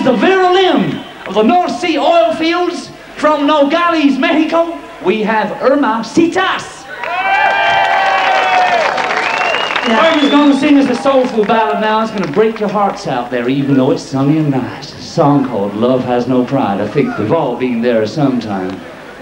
is the violin of the North Sea oil fields from Nogales, Mexico. We have Irma Cetas. Irma's going to sing us a soulful ballad now. It's going to break your hearts out there, even though it's sunny and nice. A song called Love Has No Pride. I think we've all been there sometime.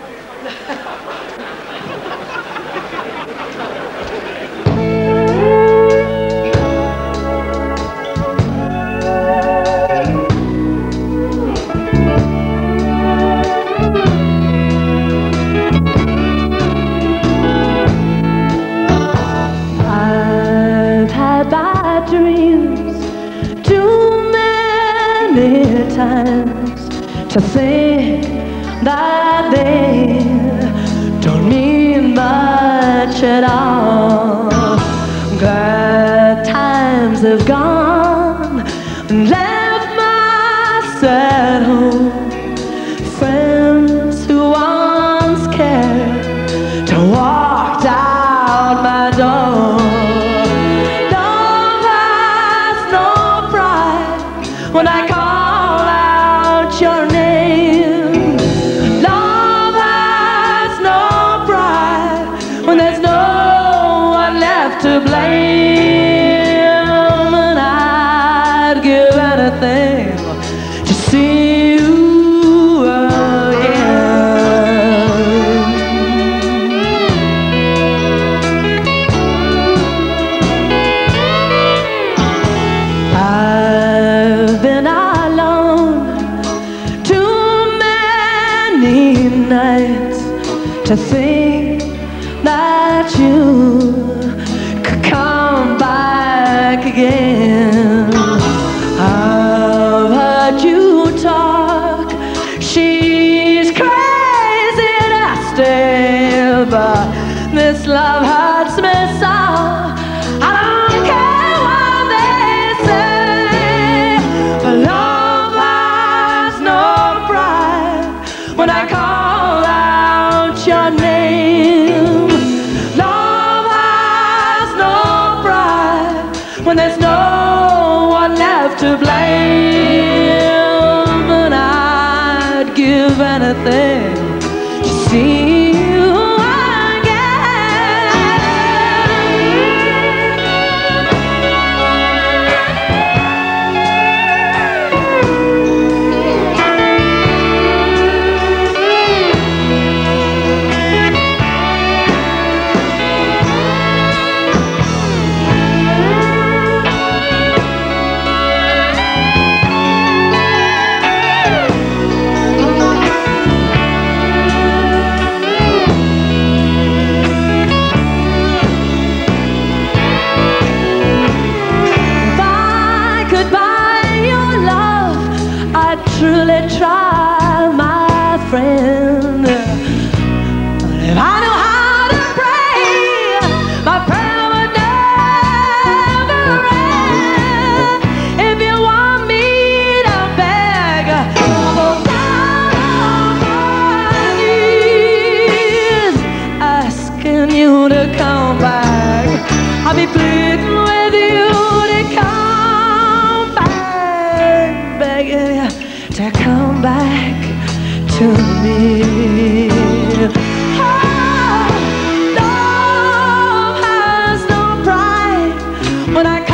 To think that they don't mean much at all. Glad times have gone and left my sad home. Friends who once cared to walk out my door. Love has no pride when I call out your name. To blame, and I'd give anything to see you again. I've been alone too many nights to think that you come back again. I've heard you talk. She's crazy to stay, but this love hurts me so. I don't care what they say, but love has no pride when I call out your name. When there's no one left to blame, and I'd give anything to see you truly try, my friend. But if I knew how to pray, my prayer would never end. If you want me to beg, I'll go down on my knees, asking you to come back. I'll be pleading with you to come back, begging you to come back to me. Oh, love has no pride when I